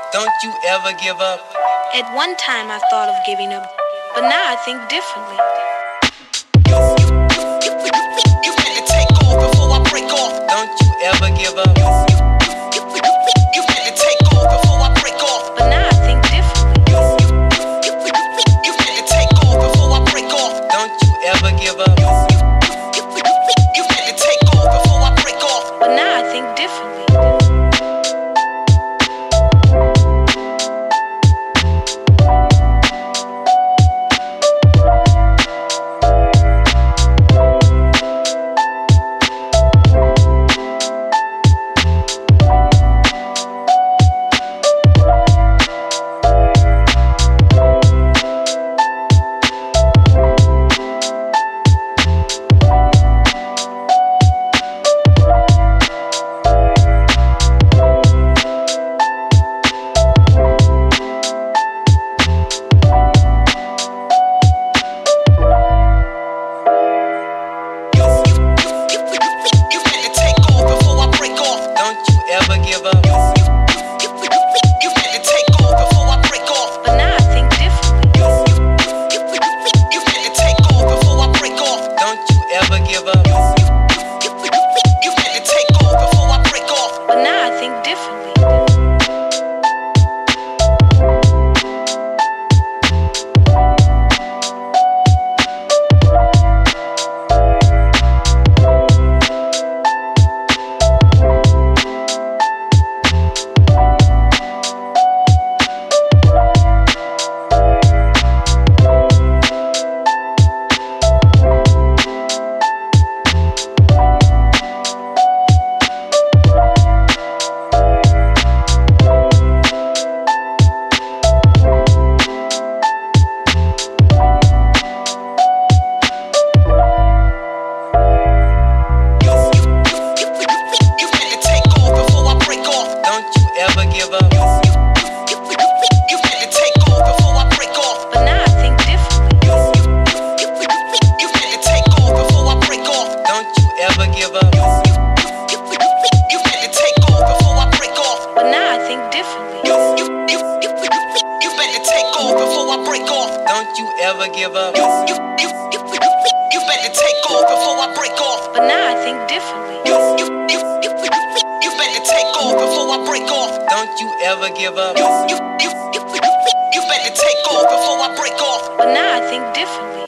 Don't you ever give up. At one time I thought of giving up, but now I think differently. You better take off before I break off. Don't you ever give up. You better take off before I break off. But now I think differently. You better take off before I break off. Don't you ever give up. You better take off before I break off. But now I think differently. Don't you ever give up. You better take off before I break off. But now I think differently. You better take off before I break off. Don't you ever give up. You better take off before I break off. But now I think differently.